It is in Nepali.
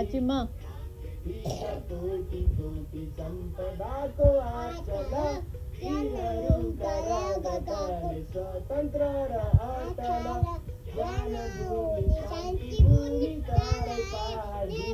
आचिम्मा संपदा को आचल स्वतन्त्र र अटल ज्ञान भूमि शान्ति भूमि तराई पहाडी